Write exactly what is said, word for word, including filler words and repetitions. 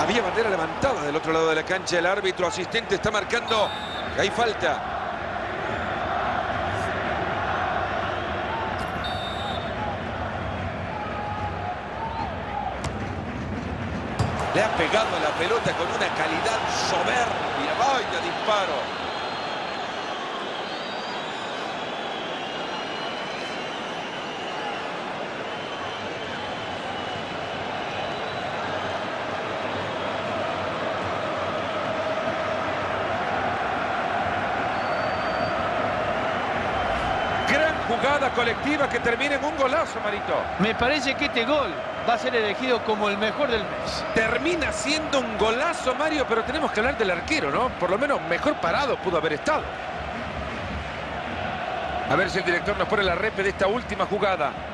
Había bandera levantada del otro lado de la cancha. El árbitro asistente está marcando que hay falta. Le ha pegado a la pelota con una calidad soberbia. Vaya disparo. Gran jugada colectiva que termina en un golazo, Marito. Me parece que este gol va a ser elegido como el mejor del mes. Termina siendo un golazo, Mario, pero tenemos que hablar del arquero, ¿no? Por lo menos mejor parado pudo haber estado. A ver si el director nos pone la repe de esta última jugada.